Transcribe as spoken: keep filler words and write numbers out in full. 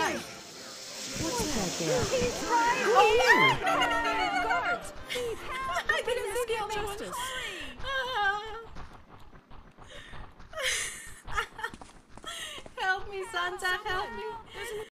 Right. What's that there? He's right Oh, here! Guards! I didn't scale justice. Help me, Santa, help me.